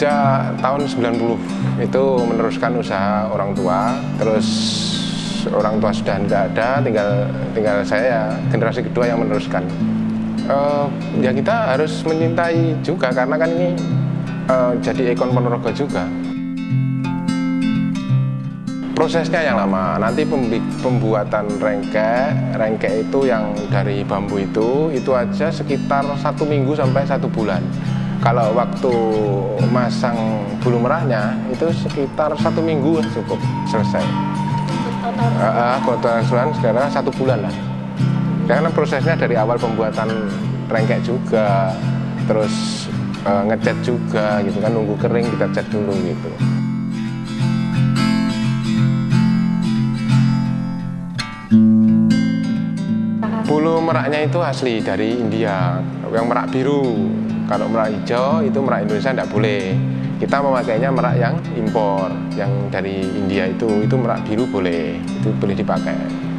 Sejak tahun 90 itu meneruskan usaha orang tua, terus orang tua sudah tidak ada, tinggal saya, generasi kedua yang meneruskan. Ya kita harus menyintai juga karena kan ini jadi ikon Ponorogo juga. Prosesnya yang lama, nanti pembuatan rengkek itu yang dari bambu itu aja sekitar 1 minggu sampai 1 bulan. Kalau waktu masang bulu merahnya itu sekitar 1 minggu cukup selesai. Total keseluruhan sekarang 1 bulan lah. Karena prosesnya dari awal pembuatan rengkek juga, terus ngecat juga gitu kan, nunggu kering kita cat dulu gitu. Bulu meraknya itu asli dari India, yang merak biru. Kalau merak hijau itu merak Indonesia tidak boleh. Kita memakainya merak yang impor, yang dari India itu merak biru boleh, itu boleh dipakai.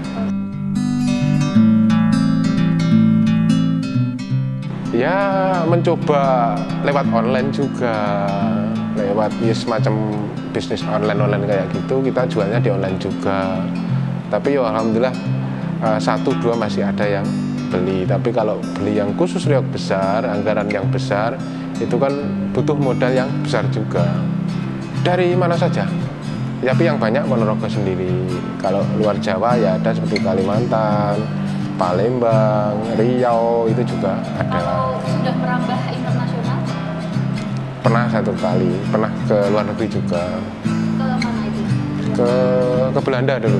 Ya mencoba lewat online juga, lewat semacam bisnis online kayak gitu, kita jualnya di online juga. Tapi ya alhamdulillah 1-2 masih ada yang beli, tapi kalau beli yang khusus reog besar, anggaran yang besar, itu kan butuh modal yang besar juga. Dari mana saja, tapi yang banyak Ponorogo sendiri. Kalau luar Jawa ya ada seperti Kalimantan, Palembang, Riau itu juga ada. Kalau sudah merambah internasional? Pernah 1 kali, pernah ke luar negeri juga. Ke mana itu? Ke Belanda dulu.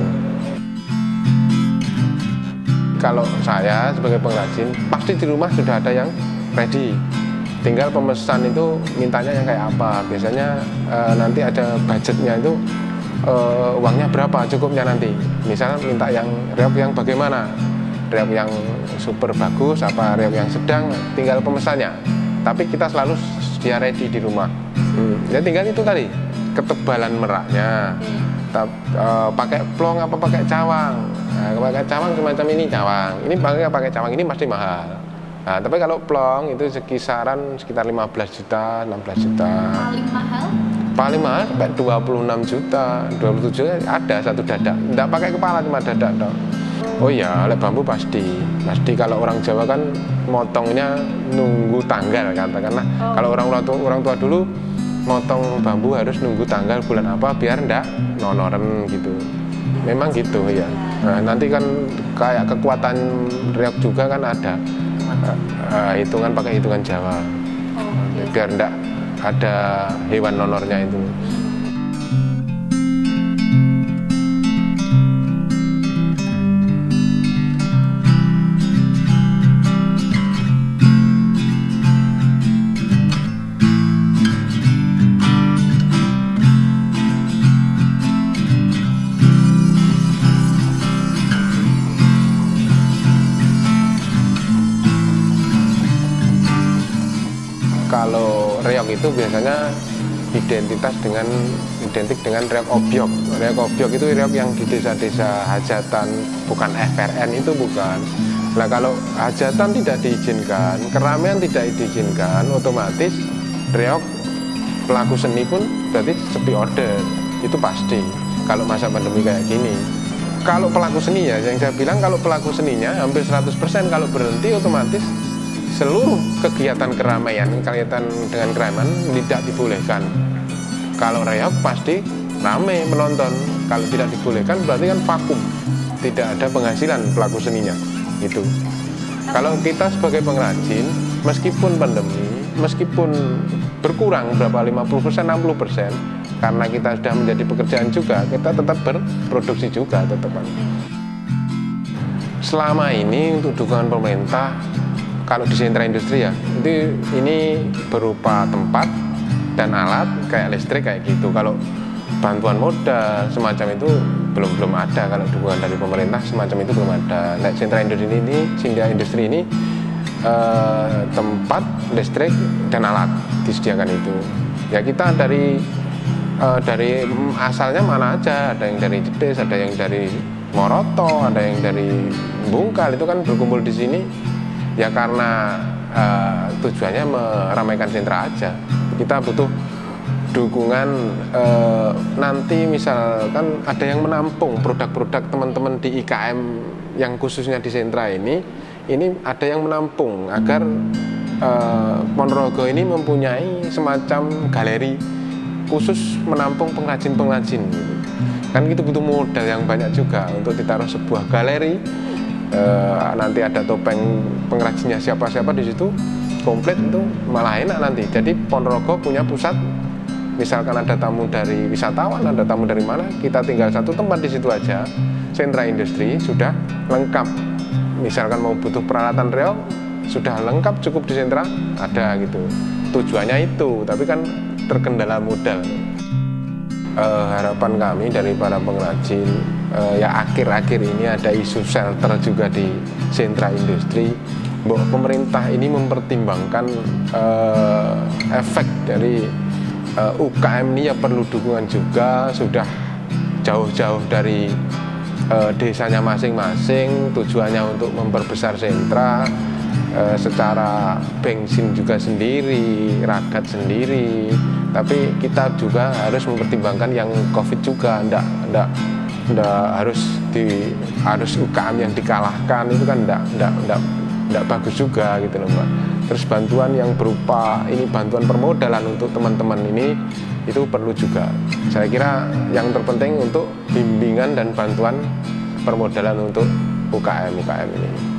Kalau saya sebagai pengrajin, pasti di rumah sudah ada yang ready. Tinggal pemesan itu mintanya yang kayak apa. Biasanya nanti ada budgetnya itu, uangnya berapa cukupnya nanti. Misalnya minta yang reog yang bagaimana, reog yang super bagus, apa reog yang sedang, tinggal pemesannya. Tapi kita selalu sedia ready di rumah. Ya tinggal itu tadi, ketebalan meraknya. Pakai plong apa pakai cawang. Nah, pakai cawang semacam ini cawang. Ini pakai cawang ini pasti mahal. Nah, tapi kalau plong itu sekitar 15 juta, 16 juta. Paling mahal? Paling mahal sampai 26 juta, 27 juta ada satu dadak. Tidak pakai kepala, cuma dadak dong. Oh iya, oleh bambu pasti. Pasti kalau orang Jawa kan motongnya nunggu tanggal katakanlah. Kalau orang tua dulu motong bambu harus nunggu tanggal bulan apa biar ndak nonoren gitu. Memang gitu ya. Nah, nanti kan kayak kekuatan reog juga kan ada hitungan pakai hitungan Jawa. Biar ndak ada hewan nonornya itu. Kalau reog itu biasanya identik dengan reog obyok. Reog obyok itu reog yang di desa-desa hajatan, bukan FRN itu bukan. Nah kalau hajatan tidak diizinkan, keramaian tidak diizinkan, otomatis reog pelaku seni pun berarti sepi order. Itu pasti kalau masa pandemi kayak gini. Kalau pelaku seni ya, yang saya bilang kalau pelaku seninya hampir 100% kalau berhenti otomatis seluruh kegiatan keramaian, kaitan dengan keramaian tidak dibolehkan. Kalau reog pasti ramai penonton. Kalau tidak dibolehkan berarti kan vakum, tidak ada penghasilan pelaku seninya. Gitu. Kalau kita sebagai pengrajin, meskipun pandemi, meskipun berkurang berapa 50%, 60%, karena kita sudah menjadi pekerjaan juga, kita tetap berproduksi juga tetepan. Selama ini untuk dukungan pemerintah, kalau di sentra industri ya, ini berupa tempat dan alat kayak listrik kayak gitu. Kalau bantuan modal semacam itu belum ada. Kalau dukungan dari pemerintah semacam itu belum ada. Nah, sentra industri ini tempat listrik dan alat disediakan itu. Ya kita dari asalnya mana aja, ada yang dari Jedes, ada yang dari Moroto, ada yang dari Bungkal, itu kan berkumpul di sini. Ya karena tujuannya meramaikan sentra aja. Kita butuh dukungan nanti misalkan ada yang menampung produk-produk teman-teman di IKM yang khususnya di sentra ini ada yang menampung agar Ponorogo ini mempunyai semacam galeri khusus menampung pengrajin-pengrajin gitu. Kan itu butuh modal yang banyak juga untuk ditaruh sebuah galeri. Nanti ada topeng pengrajinnya siapa-siapa di situ komplit, itu malah enak nanti. Jadi Ponorogo punya pusat, misalkan ada tamu dari wisatawan, ada tamu dari mana, kita tinggal satu tempat di situ aja, sentra industri sudah lengkap. Misalkan mau butuh peralatan reog sudah lengkap, cukup di sentra ada gitu. Tujuannya itu, tapi kan terkendala modal. Harapan kami dari para pengrajin, ya akhir-akhir ini ada isu shelter juga di sentra industri, bahwa pemerintah ini mempertimbangkan efek dari UKM ini ya perlu dukungan juga, sudah jauh-jauh dari desanya masing-masing, tujuannya untuk memperbesar sentra, secara bensin juga sendiri, ragat sendiri. Tapi kita juga harus mempertimbangkan yang COVID juga, enggak harus UKM yang dikalahkan, itu kan enggak bagus juga gitu loh Mbak. Terus bantuan yang berupa ini bantuan permodalan untuk teman-teman ini itu perlu juga. Saya kira yang terpenting untuk bimbingan dan bantuan permodalan untuk UKM ini.